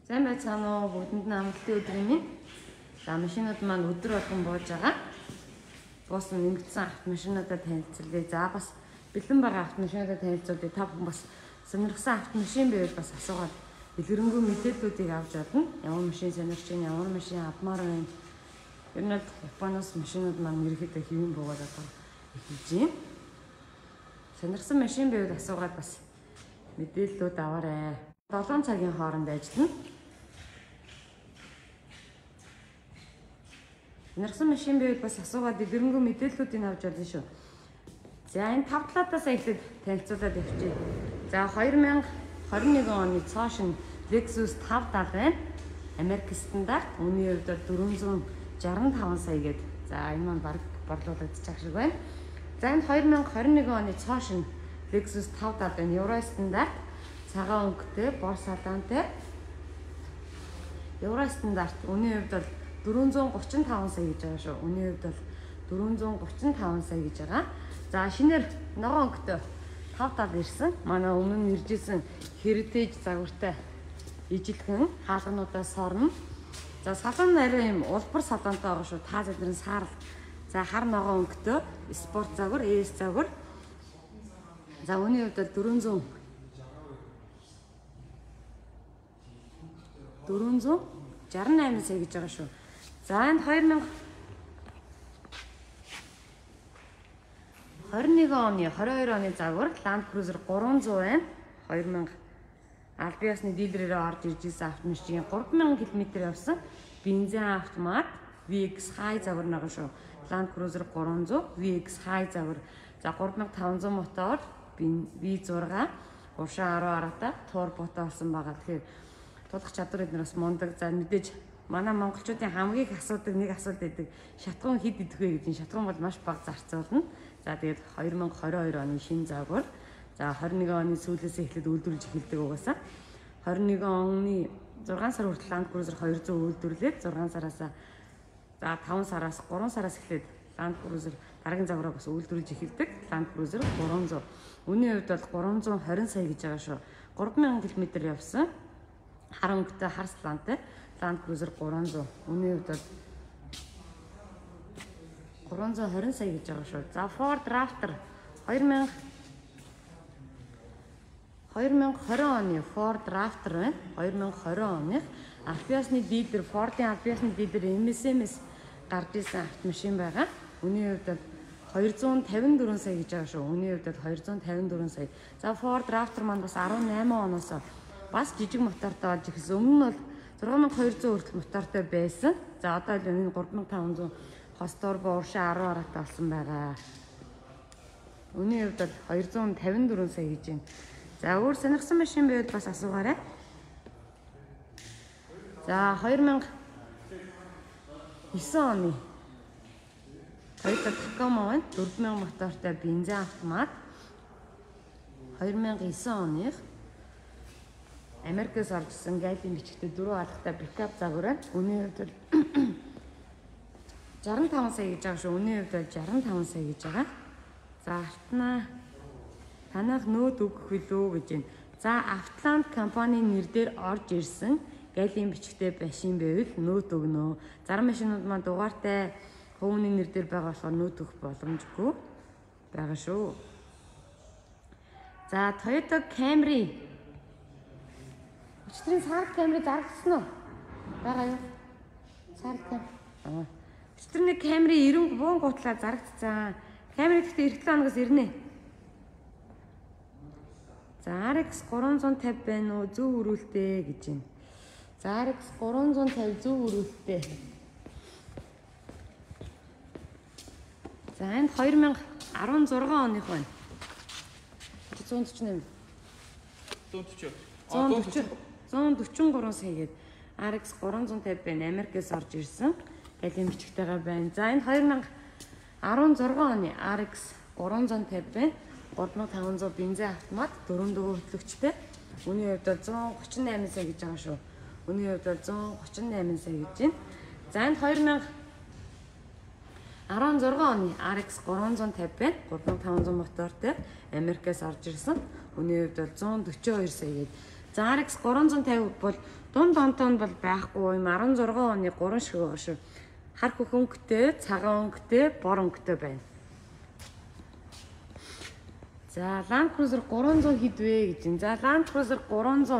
Сайн байцгаана уу бүгдэнд нь амралтын өдрийн минь. За машинууд маань өдөр болгон бууж байгаа. Бус нэмэгдсэн автомашинуудаа танилцуулъя. За бас бэлэн байгаа автомашинуудаа танилцуулъя. Та бүхэн бас сонирхсан автомашин байвал бас асуугаад дэлгэрэнгүй мэдээллүүдийг авч чадна. Ямар машин сонирхож байна, ямар машин авмаар байна. Ер нь Японоос машинууд маань ерөөхдөө хэвэн буугаад одоо эхэлж байна. Сонирхсан машин байвал асуугаад бас мэдээллүүд аваарай. 7 цагийн хооронд ажиллана. Сонирхсан машин байвал бас асуугаад дэлгэрэнгүй мэдээллүүдийг авч чадна шүү. За энэ 5 талаатаас эхлээд танилцуулаад явчихъя. За 2021 оны цоошин Lexus 570 байна. Америк стандарт. Үүний хувьд 465 сая гээд. За энэ маань баг борлуулагдчих шиг байна. За энэ 2021 оны цоошин Lexus 570 байна. Евро стандарт. Цагаан өнгөтэй, бор салаантай. Евро стандарт. Үүний хувьд бол 435 сая гэж байгаа шүү. Үүний хувьд бол 435 сая гэж байгаа. За шинээр ногоон өнгөтэй 570 ирсэн. Манай өмнө нь иржсэн Heritage загвартай ижилхэн хаалгануудаас сорно. За салан арай юм улбар салаантай байгаа шүү. Та зэрэг саарл. За хар ногоон өнгөтэй спорт загвар, ES загвар. За үүний хувьд бол 468 сая гэж байгаа шүү. За энэ 2021 оны 22 оны загвар Land Cruiser 300 байна. 2000 аль биесны дилерээрээ орж ирж исэн автомашин 3000 км явсан бензин автомат VX High загвар байгаа шүү. Land Cruiser 300 VX High загвар. За 3500 мотор V6 уршаа 10 аргатай турботой болсон байгаа. Тэгэхээр тулах чадвар эднээс мундаг. За мэдээж манай монголчуудын хамгийн их асуудаг нэг асуулт байдаг. Шатгуун хэд идэх вэ гэдэг. Шатгуун бол маш бага зарцуулна. За тэгээд 2022 оны шинэ загвар. За 21 оны сүүлээс эхлээд үйлдвэрлэж эхэлдэг угаасаа. 21 оны 6 сар хүртэл Land Cruiser 200 үйлдвэрлээд 6 сараас за 5 сараас 3 сараас эхлээд Land Cruiser дараагийн загвараа бас үйлдвэрлэж эхэлдэг. Land Cruiser 300. Үүний хувьд бол 320 сая гэж байгаа шүү. 3000 км явсан. Хар өнгөтэй хар салаантай Land Cruiser 300. Үүний хувьд бол 320 сая гэж байгаа шүү. За Ford Raptor 2020 оны Ford Raptor байна. 2020 оны Alpiasны дилер, Ford-ийн Alpiasны дилер MSMS гарч ирсэн автомашин байгаа. Үүний хувьд бол 254 сая гэж байгаа шүү. Үүний хувьд бол 254 сая. За Ford Raptor маань бас 18 оноос бас жижиг мотортой болж ирсэн. Өмнө нь бол 6200 хүртэл мотортой байсан. За одоо л энэ 3500 хостор бууршаа 10 аргатай болсон байгаа. Үүний хувьд бол 254 сая гэж байна. За өөр сонирхсан машин байвал бас асуугаарай. За 2009 оны Toyota Tacoma байна. 4000 мотортой бензин автомат. 2009 оны Америкээс оржсэн гайлын бичгтээ 4 алхтай пикап загвар байна. Үүний хувьд бол 65 сая гэж байгаа шүү. Үүний хувьд бол 65 сая гэж байгаа. За артнаа танах нөөд өгөх билүү гэж байна. За Автоланд компанийн нэрээр орж ирсэн гайлын бичгтээ машин байвал нөөд өгнө. Зарим машинууд маань дугаартай хувийн нэрээр байгаа болохоор нөөд өгөх боломжгүй байгаа шүү. За Toyota Camry Өчтөрийн сард Camry зарагдсан уу? Байгаа юу? Сард Camry. Өчтөрний Camry 90 буун гутлаа зарагдсан. Camry гэхдээ эх 7 хоногоос ирнэ. За RX 350 байна уу? Зөв хөрвүүлтэй гэж байна. За RX 350 зөв хөрвүүлтэй. За энэ 2016 оных байна. 148. 143 сая гээд RX 350 байна. Америкээс орж ирсэн. Галын бичгтэйгээ байна. За энэ 2016 оны RX 350 байна. 3500 бензин автомат 4 дөгөө хөтлөгчтэй. Үүний хувьд бол 138 сая гэж байгаа шүү. Үүний хувьд бол 138 сая гэж байна. За энэ 2016 оны RX 350 байна. 3500 мотортой Америкээс орж ирсэн. Үүний хувьд бол 142 сая гээд. За RX 350 бол Дунд онтон бол байхгүй юм 16 оны 3 шиг байгаа шүү. Хар хөх өнгөтэй, цагаан өнгөтэй, бор өнгөтэй байна. За Land Cruiser 300 хэд вэ гэж байна. За Land Cruiser 300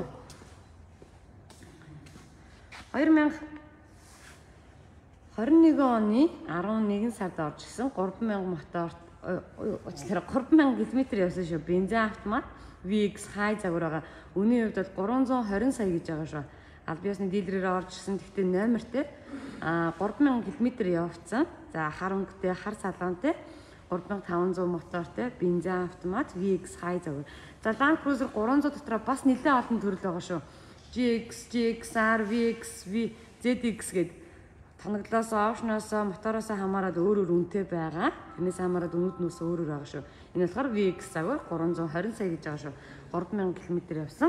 2021 оны 11 сард орж ирсэн 3000 моторт 3000 км явсан шүү. Бензин автомат VX high загвар байгаа. Үнийн хувьд бол 320 сая гэж байгаа шүү. Аль биесны дилерээр орж ирсэн. Тэгтээ номертэй 3000 км явцсан. За хар өнгөтэй, хар салонтэй 3500 мотортой бензин автомат VX high загвар. За Land Cruiser 300 дотроо бас нэлээд олон төрөл байгаа шүү. GX, GXR, VX, ZX гэдэг тоноглоос, опшноос, мотороос хамаарат өөр үнэтэй байгаа. Энэс хамаарат үнэт нүс өөр байгаа шүү. Энэ болохоор VX загвар 320 сая гэж байгаа шүү. 3000 км явсан.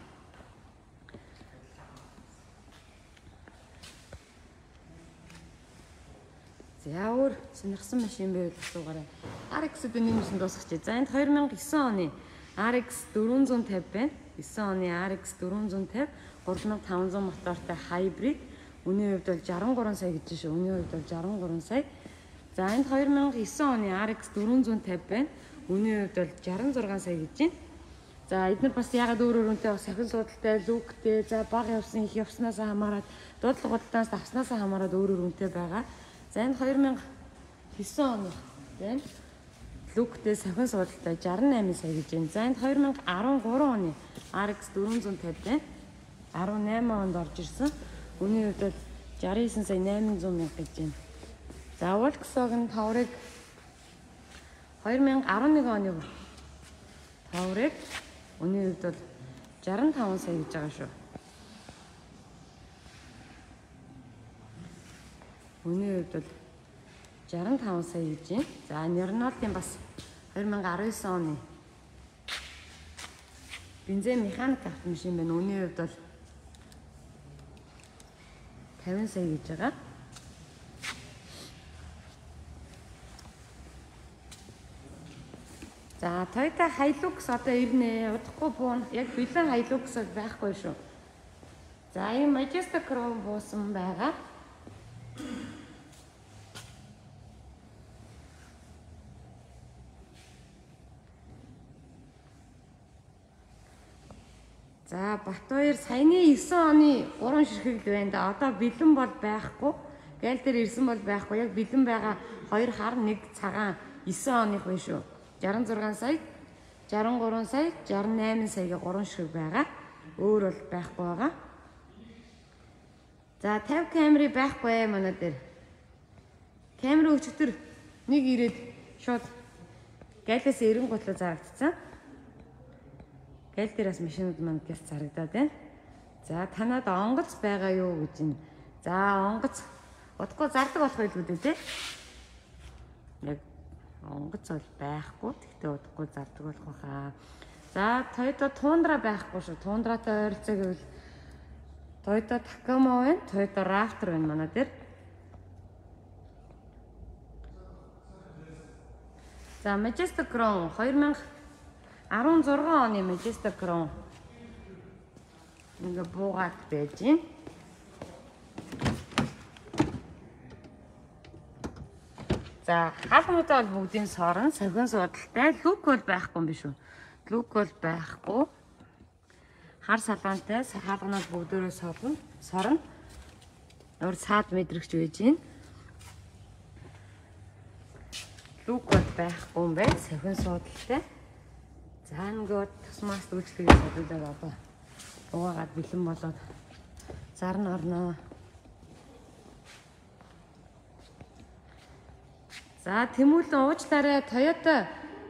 За өөр сонирхсан машин байвал асуугаарай. RX-д нэмсэн дуусгачих. За энд 2009 оны RX 450 байна. 9 оны RX 450 3500 мотортой хайбрид. Үнийн хувьд бол 63 сая гэж шүү. Үнийн хувьд бол 63 сая. За энд 2009 оны RX 450 байна. Үнийн хувьд бол 66 сая гэж байна. За эдгээр бас ягаад өөр өөрөнтэй бас сахин судалтай, лүктэй, за баг явсан их явснаас хамаарат, дуудлага бодлоос авснаас хамаарат өөр өөрөнтэй байгаа. За энэ 2009 оны байна. Лүктэй сахин судалтай 68 сая гэж байна. За энэ 2013 оны RX 450 байна. 18 онд орж ирсэн. Үнийн хувьд бол 69 сая 800 мянга гэж байна. За Volkswagen Touareg 2011 оны Touareg үнийн хувьд бол 65 сая гэж байгаа шүү. Үнийн хувьд бол 65 сая гэж байна. За Renault-ийн бас 2019 оны бензин механик автомашин байна. Үнийн хувьд бол 50 сая гэж байгаа. За Toyota Hilux одоо ирнэ. Удахгүй буун. Яг бэлэн Hilux байхгүй шүү. За энэ Majestic Chrome буусан байгаа. За Батбаяр саяны 9 оны 3 ширхэгл байна да. Одоо бэлэн бол байхгүй. Гайл дээр ирсэн бол байхгүй. Яг бэлэн байгаа 2 хар 1 цагаан 9 оных байна шүү. 66 сая, 63 сая, 68 саяга 3 ширхэг байгаа. Өөр бол байхгүй байгаа. За 50 Camry байхгүй манай дээр. Camry өчтөр нэг ирээд шууд гайлаас эренгутлаа зарагдсан. Гайл дээрээс машинууд маань гялц зарагдаад байна. За танад онгоц байгаа юу гэж байна. За онгоц удахгүй зардаг болох байлгүй дээ. Яг онгоц бол байхгүй. Тэгтээ удахгүй зардаг болох байхаа. За Toyota Tundra байхгүй шүү. Tundra-тай ойролцоо гэвэл Toyota Tacoma байна, Toyota Raptor байна манай дээр. За Majestic Crown 2016 оны Majestic Crown ингээ буугаад байж байна. За хаалгуудаа бол бүгдийн сорон, сахин судалтай, лүк бол байхгүй юм биш үү? Лүк бол байхгүй. Хар салаантай хаалганууд бүгдөө сорон. Өөр цаад мэдрэгч байж байна. Лүк бол байхгүй юм байна. Сахин судалтай. За ингээд тусмаас үйлчлэгийг судалдаг одоо. Угаагаад бэлэн болоод зарна орноо. За тэмүүлэн уучлаарай Toyota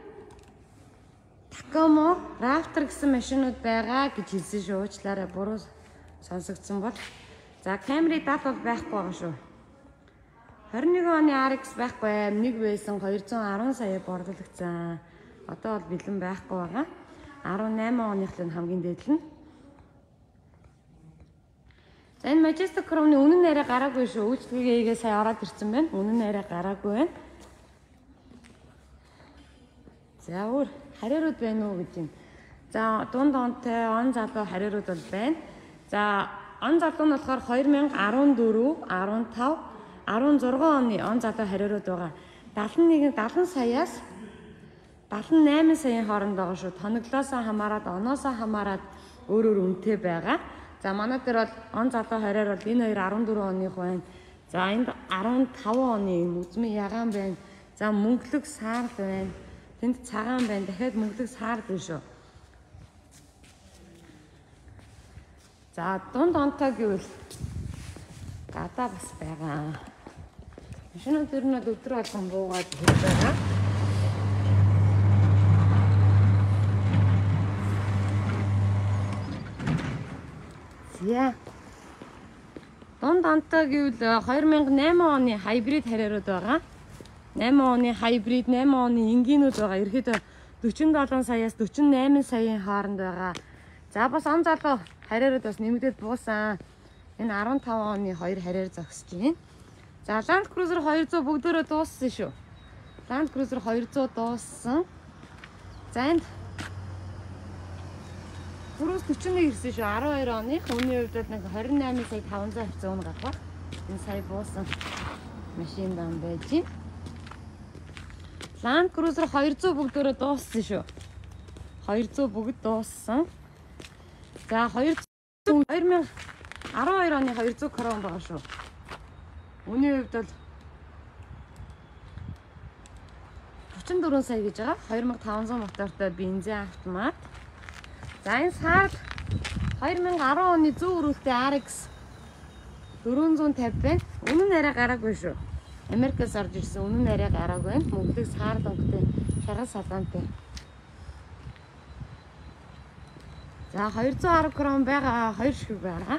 Tacoma Raptor гэсэн машинууд байгаа гэж хэлсэн шүү. Уучлаарай буруу сонсогдсон бол. За Camry дат бол байхгүй байгаа шүү. 21 оны RX байхгүй, нэг байсан 210 сая борлуулагдсан. Одоо бол бэлэн байхгүй байгаа. 18 оныхлын хамгийн дээд нь. За энэ Majestic Crown-ы үнэн нэрээ гараагүй шүү. Үйлчлэгээ сая ороод ирсэн байна. Үнэн нэрээ гараагүй байна. За өөр хариурууд байна уу гэж юм. За дунд онтой он залуу хариурууд бол байна. За он залуу нь болохоор 2014, 15, 16 оны он залуу хариурууд байгаа. 70 саяас 78 саяын хооронд байгаа шүү. Тоноглоосоо хамаарат, оноосоо хамаарат өөр үнэтэй байгаа. За манай дээр бол он залуу хариур бол энэ 14 оных байна. За энд 15 оны үзмэн ягаан байна. За мөнгөлөг саарл байна. Тэнд цагаан байна. Дахиад мөнгөлөг саарл байна шүү. За дунд онтой гэвэл гадаа бас байгаа. Шинэ тэр нь өдөр болгон буугаад хэл байгаа. Яа. Дунд онтой гэвэл 2008 оны хайбрид хариурууд байгаа. 8 оны хайбрид, 8 оны энгийнүүд байгаа. Ерөөдөө 47 саяас 48 саяын хооронд байгаа. За бас он залуу хариурууд бас нэмэгдээд буусан. Энэ 15 оны 2 хариур зогсож байна. За Land Cruiser 200 бүгдөө дууссан шүү. Land Cruiser 200 дууссан. За энд Бүрээс 41 ирсэн шүү. 12 оны өмнө үед бол нэг 28 сая 500 хэвцэн гарах. Энэ сая буусан машин дан байж байна. Land Cruiser 200 бүгдөө дууссан шүү. 200 бүгд дууссан. За 2012 оны 200 крон байгаа шүү. Үүний хувьд бол 44 сая гэж байгаа. 2500 мотортой бензин автомат. За энэ сард 2010 оны 100 өрүүлтэй RX 450 байна. Үнэн арай гараагүй шүү. Америкаас орж ирсэн үнэн арай гараагүй байна. Мөнгөлөг сард өнгөтэй шаргал салаантай. За 210 крон байгаа 2 ширхэг байгаа.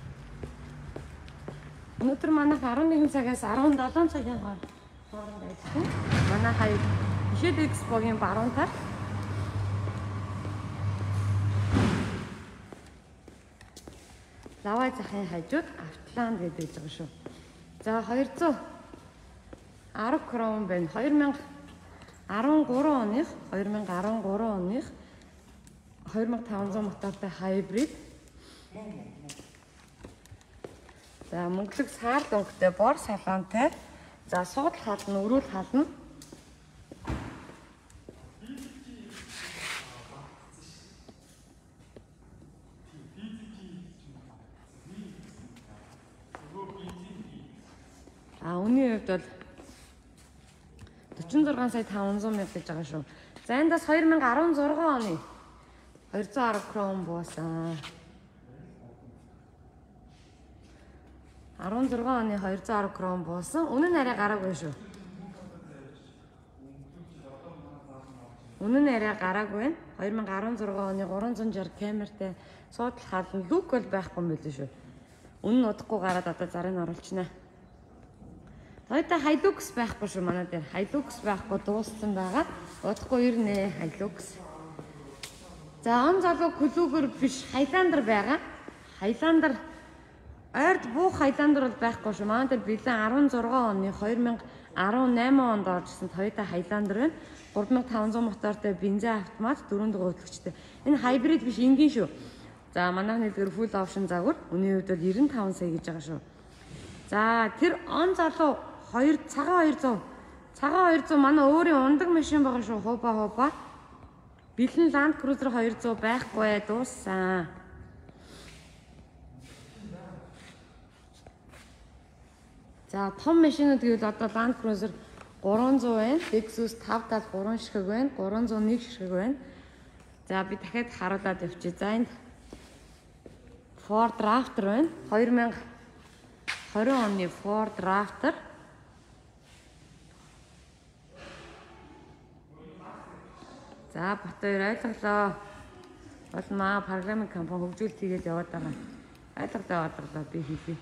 Өнөөдөр манайх 11 цагаас 17 цагийн хооронд ажилласан. Манай хаяг Ишэд Экспогийн баруун тал. Лавай захын хажууд Автланд гэдэг байгаа шүү. За 210 крон байна. 2013 оных 2500 мотортой хайбрид. За мөнгөлөг саард өнгөтэй бор салаантай. За суудал хална, өрүүл хална. Үүний хувьд бол 46 сая 500 мянга гэж байгаа шүү. За эндээс 2016 оны 210 крон буусан. 16 оны 210 крон буусан. Үнэн арай гараагүй шүү. Үнэн арай гараагүй байна. 2016 оны 360 камертай суудал халан лүк бол байхгүй юм билээ шүү. Үнэн удахгүй гараад одоо зарыг нь оруулчихна. Тоёта Hilux байхгүй шүү манай дээр. Hilux байхгүй дууссан байгаа. Удахгүй ирнэ Hilux. За он залуу Kluger биш Highlander байгаа. Highlander ойрд буух Highlander бол байхгүй шүү. Манай дээр бэлэн 16 оны 2018 онд оржсэн Toyota Highlander байна. 3500 мотортой бензин автомат 4 дугаар хөтлөгчтэй. Энэ хайбрид биш энгийн шүү. За манайх нэгдүгээр full option загвар. Үүний хувьд бол 95 сая гэж байгаа шүү. За тэр он залуу цагаан 200 манай өөрийн ундаг машин байгаа шүү. Хууба. Бэлэн Land Cruiser 200 байхгүй дууссан. За том машинууд гэвэл одоо Land Cruiser 300 байна. Lexus 573 ширхэг байна. 301 ширхэг байна. За би дахиад харуулад явчих. За энд Ford Raptor байна. 2020 оны Ford Raptor. За Батбаяр ойлголоо. Бол маа программын компани хөгжүүлэлт хийгээд яваад байгаа. Ойлголоо би хийлээ.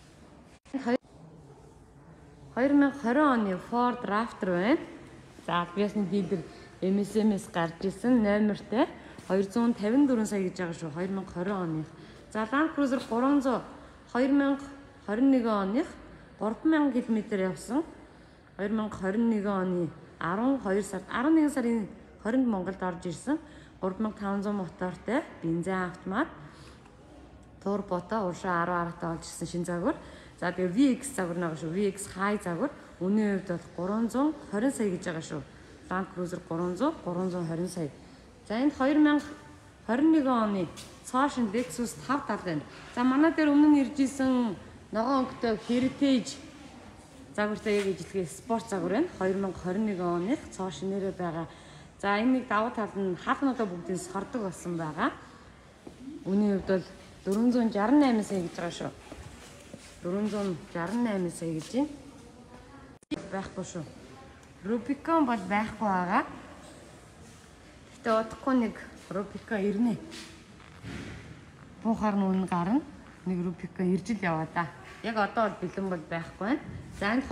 2020 оны Ford Raptor байна. За албаасны дилер MSMS гарч ирсэн номертой 254 сая гэж байгаа шүү. 2020 оны. За Land Cruiser 300 2021 оных 3000 км явсан. 2021 оны 12 сард 11 сарын 20-нд Монголд орж ирсэн. 3500 мотортой бензин автомат. Турбото уршаа 10 аргатай олж ирсэн шинэ загвар. За тэгээ VX загвар нэг шүү. VX High загвар. Үнийн хувьд бол 320 сая гэж байгаа шүү. Land Cruiser 320 сая. За энд 2021 оны цаашин Lexus 570 байна. За манай дээр өмнө нь ирж исэн ногоон өнгөтэй Heritage загвартай яг ижилгээ спорт загвар байна. 2021 оны цоо шинээрээ байгаа. За энэ нэг давуу тал нь хаалгануудаа бүгдээс хордог болсон байгаа. Үнийн хувьд бол 468 сая гэж байгаа шүү. 468 сая гэж байна. Байхгүй шүү. Rubicon бол байхгүй байгаа. Гэтэ удахгүй нэг Rubicon ирнэ. Буухаар нүн гарна. Нэг Rubicon ирж л яваа да. Яг одоо бол бэлэн бол байхгүй байна. За энд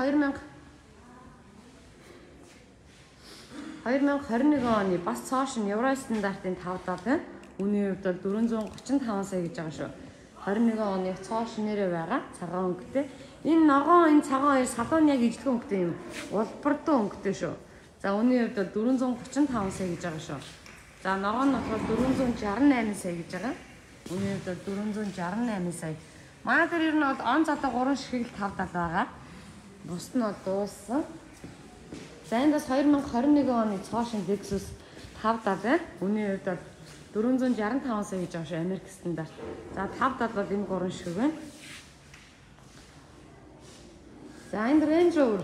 2021 оны бас цоошин евро стандартын 570 байна. Үнийн хувьд бол 435 сая гэж байгаа шүү. 21 оны цоошин нэрээ байгаа цагаан өнгөтэй. Энэ ногоон энэ цагаан хоёр салуун яг ижлэг өнгөтэй юм. Улбардуу өнгөтэй шүү. За үнийн хувьд бол 435 сая гэж байгаа шүү. За ногоон нь болохоор 468 сая гэж байгаа. Үнийн хувьд бол 468 сая. Манай дээр ер нь бол он цатаа 3 шиг л 570 байгаа. Бус нь бол дууссан. За энэ бас 2021 оны цоошин Lexus 570 байна. Үнийн хувьд бол 465 сая гэж байгаа шүү Америк стандарт. За 570 бол энэ 3 шиг байна. За энэ Range Rover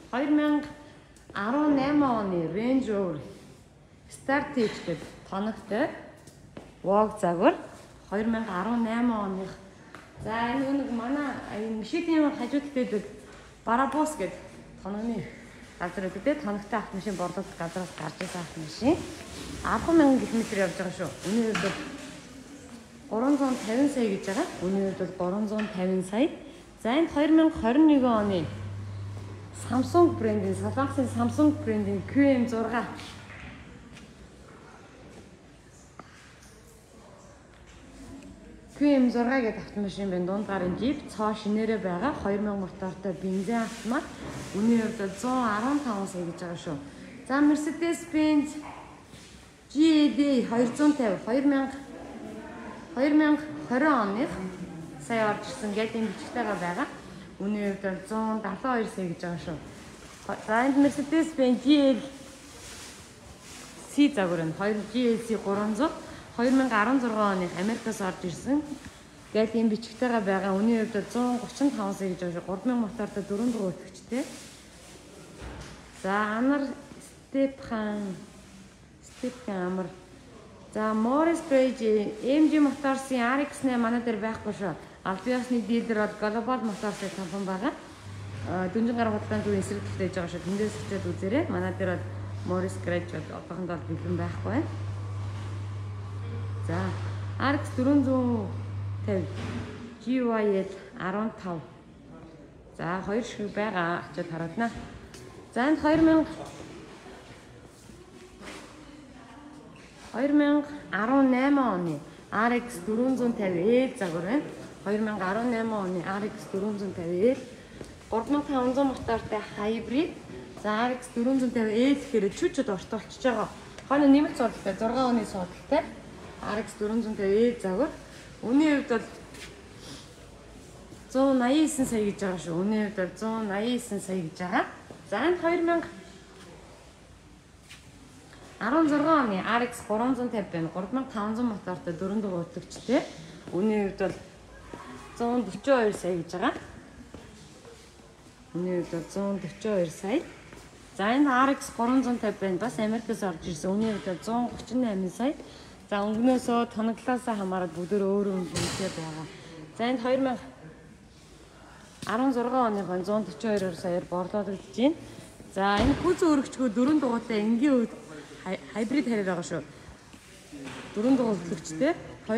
2018 оны Range Rover Startage гэдэг тоногтой Vogue загвар 2018 оных. За энэ нэг манай Мишелийн хажууд гэдэг Барабус гэдэг тоногны газар гэдэг тоногтой автомашин борлуулалт газраас гарч ирсэн автомашин 10,000 км явж байгаа шүү. Үнийн хувьд 350 сая гэж байгаа. Үнийн хувьд бол 350 сая. За энэ 2021 оны Samsung брендийн Солонгосын Samsung брендийн QM6 гэдэг автомашин байна. Дунд гарын Jeep цоо шинээрээ байгаа 2000 мотортой бензин автомат. Үнийн хувьд 115 сая гэж байгаа шүү. За Mercedes-Benz GLE 250 2020 оных сая орж ирсэн гэдэг бичгтэйгээ байгаа. Үнийн хувьд 172 сая гэж байгаа шүү. За энэ Mercedes-Benz GLC загвар нь GLC 300 2016 оны Америкаас орж ирсэн. Гэтэл энэ бичгтэйгээ байгаа. Үнийн хувьд 135 сая гэж байгаа шүү. 3000 мотортой 4 дугаар өтгчтэй. За анар Stephan амар. За Morris Gage MG Motors-ийн RX-8 манай дээр байхгүй шүү. Албан ёсны дилер бол Global Motors-ийн компани байгаа. Дүнжин гар бодлогын зөв эсрэг төлөж байгаа шүү. Тэндээс очиод үзээрэй. Манай дээр бол Morris Gage одоохонд бол бэлэн байхгүй байна. За RX 450 GYL 15. За хоёр шиг байгаа. Очиод харуулна. За энэ 2018 оны RX 450L загвар байна. 2018 оны RX 450L 3500 мотортой хайбрид. За RX 450L гэхээр чүчэд ортолчж байгаа. Хойно нэмэлт суудалтай 6 оны суудалтай RX 450L загвар. Үнийн хувьд бол 189 сая гэж байгаа шүү. Үнийн хувьд бол 189 сая гэж байгаа. За энэ 2016 оны RX 350 байна. 3500 мотортой 4 дугаар өтгчтэй. Үнийн хувьд бол 142 сая гэж байгаа. Үнийн хувьд бол 142 сая. За энэ RX 350 байна. Бас Америкээс орж ирсэн. Үнийн хувьд бол 138 сая. За өнгнөөсөө тоноглоосоо хамаарал бүгдөө өөр үнэтэй байгаа. За энэ 2016 оны 142 саяар борлуулагдаж байна. За энэ хүз өргөчгөө 4 дугаартай энгийн үед хайбрид харьяар байгаа шүү. 4 дугаар хөтлөгчтэй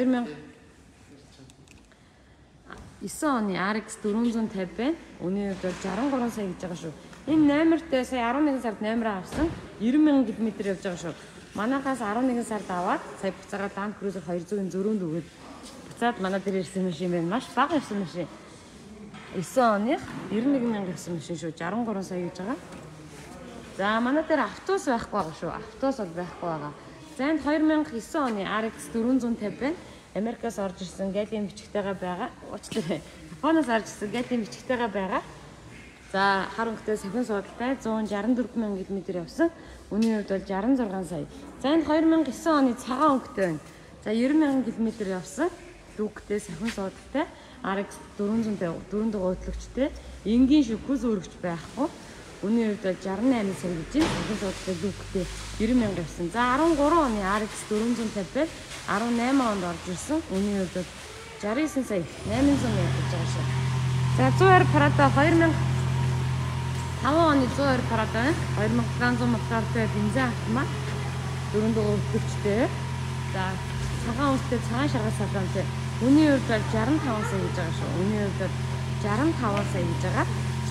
2009 оны RX 450 байна. Үнийн хувьд 63 сая гэж байгаа шүү. Энэ номертэй сая 11 сард номероо авсан 90,000 км явж байгаа шүү. Манайхаас 11 сард аваад сая буцаагаа Land Cruiser 200-ын зөрүүнд өгөөд буцаад манай дээр ирсэн машин байна. Маш бага ирсэн машин. 9 оных 91,000 ирсэн машин шүү. 63 сая гэж байгаа. За манай дээр автобус байхгүй байгаа шүү. Автобус бол байхгүй байгаа. За энэ 2009 оны RX 450 байна. Америкаас орж ирсэн гелийн бичгтэйгээ байгаа. Уучлаарай. Японоос орж ирсэн гелийн бичгтэйгээ байгаа. За хар өнгөтэй сахин суудалтай 164 мянган км явсан. Үнийн хувьд бол 66 сая. За энэ 2009 оны цагаан өнгөтэй байна. За 90 мянган км явсан. Лүгтэй сахин суудалтай RX 400 өөдлөгчтэй энгийн шүхүүс өргөж байхгүй. Үнийн хувьд бол 68 сая гэж байна. Сахин суудалтай лүгтэй 90 мянга явсан. За 13 оны RX 450 байл 18 онд орж ирсэн. Үнийн хувьд бол 69 сая 800 мянга гэж байгаа шүү. За 120 Prado 2005 оны 120 Prado байна. 2700 мотортой бензин автомат 4 дугаар өвдөгчтэй. За цагаан үстэй цагаан шаргал салонтой. Үнийн хувьд бол 65 сая гэж байгаа шүү. Үнийн хувьд бол 65 сая гэж байгаа.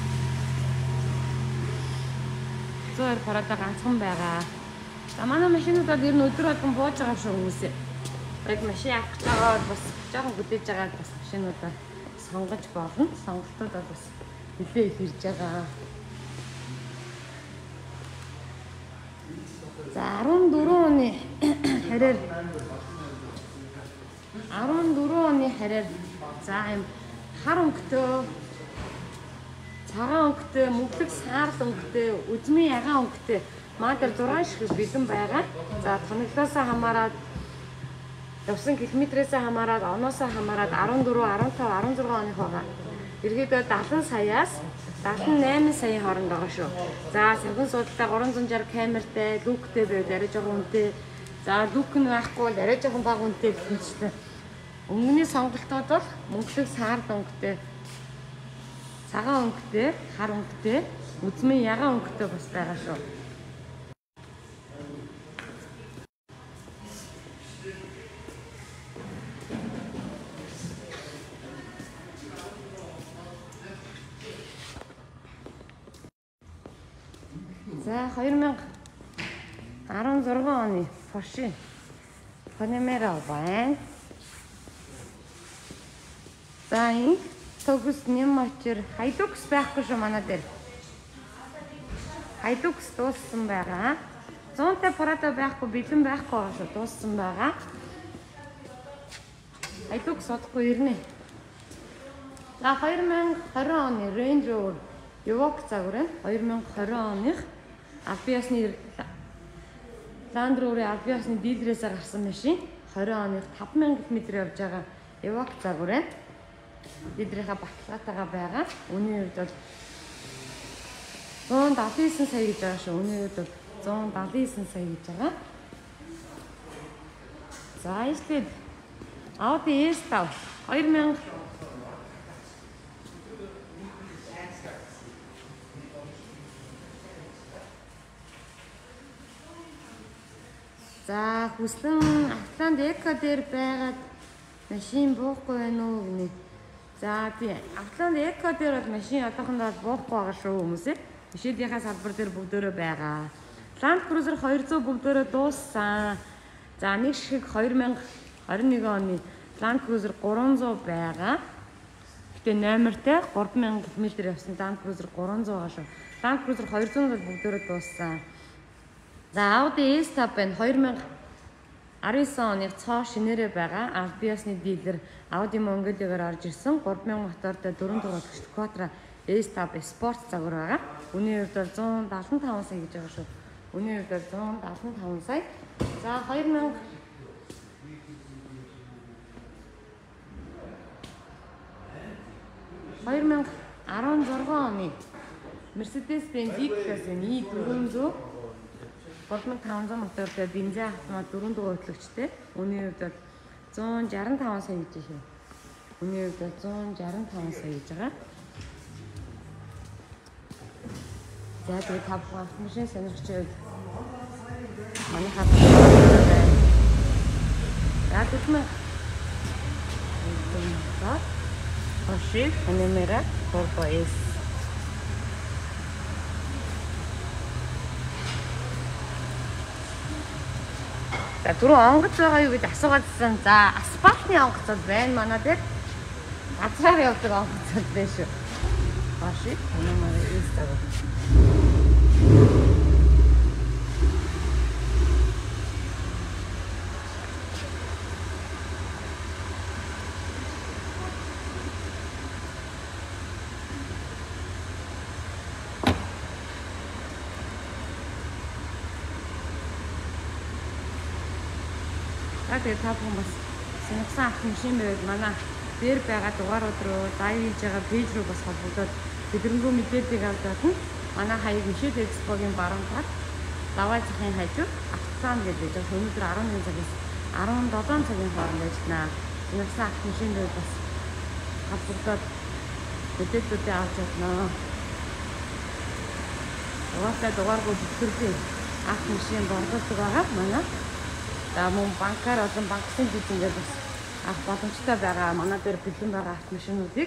120 Prado ганцхан байгаа. За манай машинууд бол ер нь өдөр болгон бууж байгаа шүү хүмүүсээ. Яг машин авах гэж байгаа бол бас жоохон хөдөөж байгаа бас машинуудаа сонгож болно. Сонголтууд бол бас нэлээ их ирж байгаа. За 14 оны хараар 14 оны хараар за юм хар өнгөтэй цагаан өнгөтэй мөнгөлөг саарл өнгөтэй үзмийн ягаан өнгөтэй мадэр 6 шиг бэлэн байгаа. За тоноглоосоо хамаарат явсан километрээс хамаарат оноосоо хамаарат 14, 15, 16 оных байгаа. Ерөнхийдөө 70 саяас 78 саяын хооронд байгаа шүү. За сахин суудалтай 360 камертай, лүктэй байвал арай жоохон үнэтэй. За лүк нь байхгүй бол арай жоохон бага үнэтэй гэх мэт. Өмнөний сонголтууд бол мөнгөлөг саарл өнгөтэй, цагаан өнгөтэй, хар өнгөтэй, үзмийн ягаан өнгөтэй бас байгаа шүү. За 2016 оны Porsche Panamera байна. За энэ төгс нэмачэр Hilux байхгүй шүү манай дээр. Hilux дууссан байгаа. 100-тай Prado байхгүй, бэлэн байхгүй байгаа шүү, дууссан байгаа. Hilux содохгүй ирнэ. За 2020 оны Range Rover Evoque загвар нь 2020 оных Albiasны Land Rover-ийн Albiasны дилерээс гарсан машин 20 оных 5000 км явж байгаа Evoque загвар нь дилерийнхаа баталгаатайгаа байгаа. Үнийн хувьд бол 179 сая гэж байгаа шүү. Үнийн хувьд бол 179 сая гэж байгаа. За эсвэл Audi A5 2000 За хүслэн Атлант Эко дээр байгаад машин буухгүй байна уу гэнэ. За тий Атлант Эко дээр бол машин одоохондоо буухгүй байгаа шүү хүмүүсээ. Бишээдийнхаа салбар дээр бүгдөө байгаа. Land Cruiser 200 бүгдөө дууссан. За нэг шиг 2021 оны Land Cruiser 300 байгаа. Гэтэ номертой 3000 км явсан Land Cruiser 300 байгаа шүү. Land Cruiser 200 бол бүгдөө дууссан. За Audi A5 байна 2019 оны цоо шинээрээ байгаа. Albiasны дилер Audi Mongolia-гаар орж ирсэн 3000 мотортой 4 дугаар Quattro A5 Sport загвар байгаа. Үнийн хувьд бол 175 сая гэж байгаа шүү. Үнийн хувьд бол 175 сая. За 2016 оны Mercedes-Benz E-Class E400 3500 мотортой бензин автомат 4 дугаар хөтлөгчтэй. Үнийн хувьд бол 165 сая гэж шүү. Үнийн хувьд бол 165 сая гэж байгаа. За тэгээд та бүхэн автомашин сонирхчид манай хат байна. За тэгмээ. Porsche Panamera Turbo S. За түрүү онгоц байгаа юу гэж асуугаадсан. За асфальтны онгоцод байна манай дээр. Газраар явдаг онгоцод байна шүү. Porsche Panamera S гэдэг. Тэгээд та бүхэн бас сонирхсан авах машин байвал манай дээр байгаа дугаарууд руу дайв хийж байгаа пэйж рүү бас холбогдоод тэдрэнгүү мэдээллийг авч болно. Манай хаяг Мишель Экспогийн баруун талд лаваа захын хажуу автосан гэж байж байгаа. Өнөөдөр 11 цагаас 17 цагийн хооронд ажиллана. Сонирхсан авах машин байвал бас холбогдоод мэдээллүүдээ авч болно. Угаасаа дугааргүй бүтгэрлээ авах машин борлуулдаг байгаа манай. За мөн банкар болон банкны бизнесээр бас авах боломжтой байгаа. Манай дээр бэлэн байгаа автомашинуудыг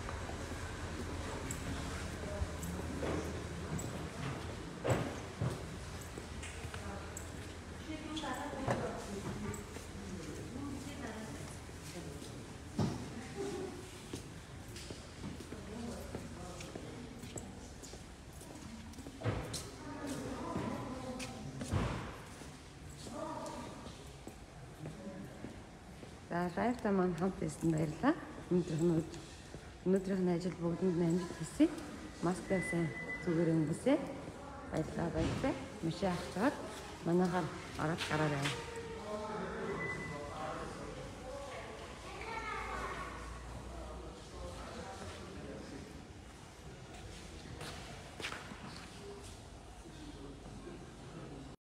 за лайвтаа маань хамт байсан баярлалаа. Өнөөдрийн ажил бүгдэнд амжилт хүсье. Маскаа сайн зүгээрээ өнгөсэй. Баярлалаа. Мишээ авч чад манайхаар ороод гараарай.